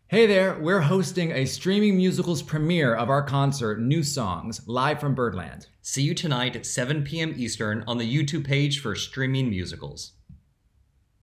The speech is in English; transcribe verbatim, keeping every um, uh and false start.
Hey there, we're hosting a streaming musicals premiere of our concert, New Songs, live from Birdland. See you tonight at seven p m Eastern on the YouTube page for Streaming Musicals.